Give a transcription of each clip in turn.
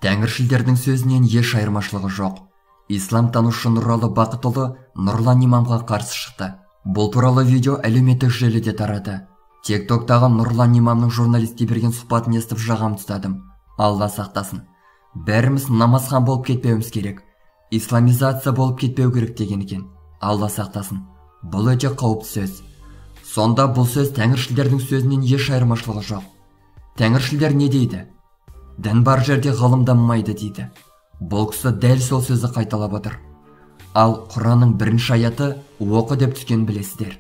Тәңіршілдердің сөзінен еш айырмашылығы жоқ. Ислам танушы Нұралы Бақытұлы Нұрлан имамға қарсы шықты. Бұл туралы видео әлеуметтік желіде тарады. TikTok'тағы Нұрлан имамның журналистке берген сұхбатын естіп жағам ұстадым. Алла сақтасын. Бәріміз намазхан болып кетпеуіміз керек. Исламизация болып кетпеу керек деген екен. Алла сақтасын. Бұл өте қауіпті сөз. Сонда бұл сөз тәңіршілдердің сөзінен еш айырмашылығы жоқ. Тәңіршілдер не дейді? Дін бар жерде ғылым дамымайды дейді. Бұл кісі дәл сол сөзді қайталап отыр. Ал Құранның бірінші аяты оқы деп түскен білесіздер.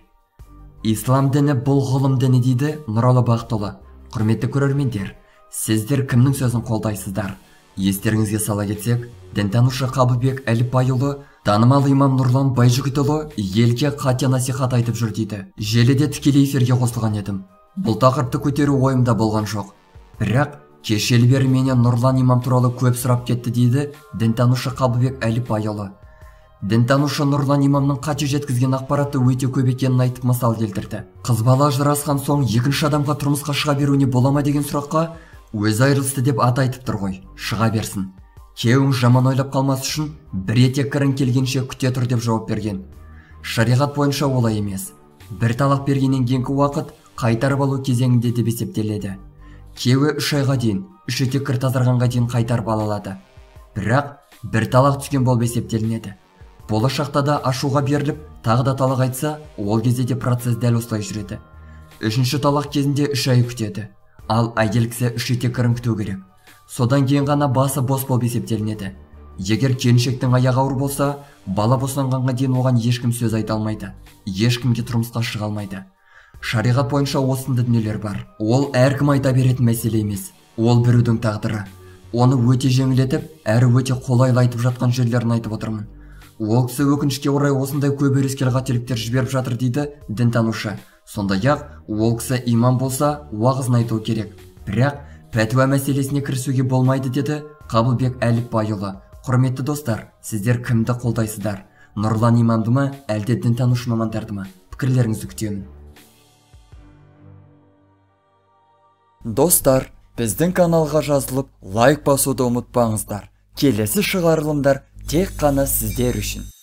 Ислам діні бұл ғылым діні дейді Нұралы Бақытұлы. Құрметті көрермендер, сіздер кімнің сөзін қолдайсыздар? Естеріңізге сала кетсек, дінтанушы Қабылбек Әліпбайұлы, танымал имам Нұрлан Байжігітұлы елге қате насихат айтып жүр дейді. Желіде тікелей эфирге қосылған едім. Бұл тақырыпты көтеру ойымда болған жоқ. Бірақ кешелі бері менен Нұрлан имам туралы көп сұрап кетті дейді дінтанушы Қабылбек Әліпбайұлы. Дінтанушы Нұрлан имамның қате жеткізген ақпараты өте көп екенін айтып мысал келтірді. Қыз бала ажырасқан соң екінші адамға тұрмысқа шыға беруіне бола ма деген сұраққа өзі айырылысты деп ат айтып тұр ғой. Шыға берсін. Күйеуің жаман ойлап қалмас үшін бір етек кірін келгенше күте тұр деп жауап берген. Шариғат бойынша олай емес. Бір талақ бергеннен кейінгі уақыт қайтарып алу кезеңінде деп есептеледі. Күйеуі 3 айға дейін, 3 етек кір тазарғанға дейін қайтарып ала алады. Бірақ бір талақ түскен болып есептелінеді. Болашақта да ашуға беріліп, тағы да талақ айтса, ол кезде де процесс дәл осылай жүреді. 3-ші талақ кезінде 3 ай күтеді. Ал әйел кісі 3 етек кірін күту керек. Содан кейін ғана басы бос болып есептелінеді. Егер келіншектің аяғы ауыр болса, бала босанғанға дейін оған ешкім сөз айта алмайды. Ешкімге тұрмысқа шыға алмайды. Шариғат бойынша осындай дүниелер бар. Ол әркім айта беретін мәселе емес. Ол біреудің тағдыры. Оны өте жеңілетіп, әрі өте қолайлы айтып жатқан жерлерін айтып отырмын. Ол кісі өкінішке орай осындай көп өрескел қателіктер жіберіп жатыр дейді дінтанушы. Сондай-ақ ол кісі имам болса, уағызын айту керек. Бірақ пәтуа мәселесіне кірісуге болмайды деді Қабылбек Әліпбайұлы. Құрметті достар, сіздер кімді қолдайсыздар? Нұрлан имамды ма, әлде дінтанушы мамандарды ма? Пікірлеріңізді күтемін. Достар, біздің каналға жазылып, лайк басуды ұмытпаңыздар. Келесі шығарылымдар тек қана сіздер үшін.